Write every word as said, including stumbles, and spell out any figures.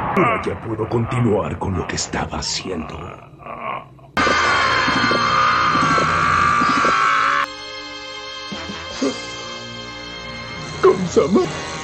Ahora ya puedo continuar con lo que estaba haciendo. ¿Cómo se llama?